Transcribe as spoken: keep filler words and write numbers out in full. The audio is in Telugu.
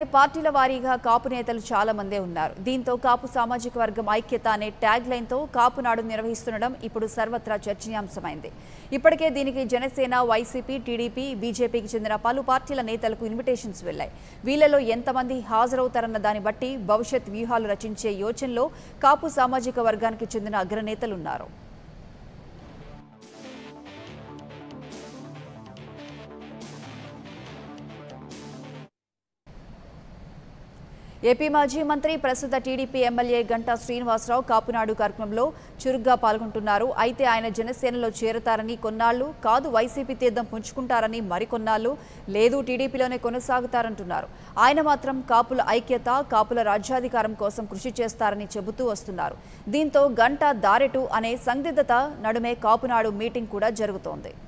పార్టీల వారీగా కాపు నేతలు చాలా మందే ఉన్నారు. దీంతో కాపు సామాజిక వర్గం ఐక్యత అనే ట్యాగ్ లైన్తో కాపు నాడు నిర్వహిస్తుండడం ఇప్పుడు సర్వత్రా చర్చనీయాంశమైంది. ఇప్పటికే దీనికి జనసేన, వైసీపీ, టీడీపీ, బీజేపీకి చెందిన పలు పార్టీల నేతలకు ఇన్విటేషన్స్ వెళ్లాయి. వీళ్లలో ఎంతమంది హాజరవుతారన్న దాన్ని బట్టి భవిష్యత్ వ్యూహాలు రచించే యోచనలో కాపు సామాజిక వర్గానికి చెందిన అగ్రనేతలున్నారు. ఏపీ మాజీ మంత్రి, ప్రస్తుత టీడీపీ ఎమ్మెల్యే గంటా శ్రీనివాసరావు కాపునాడు కార్యక్రమంలో చురుగ్గా పాల్గొంటున్నారు. అయితే ఆయన జనసేనలో చేరతారని కొన్నాళ్లు, కాదు వైసీపీ తీర్థం పుంజుకుంటారని మరికొన్నాళ్లు, లేదు టీడీపీలోనే కొనసాగుతారంటున్నారు. ఆయన మాత్రం కాపుల ఐక్యత, కాపుల రాజ్యాధికారం కోసం కృషి చేస్తారని చెబుతూ వస్తున్నారు. దీంతో గంటా దారెటు అనే సందిగ్ధత నడుమే కాపునాడు మీటింగ్ కూడా జరుగుతోంది.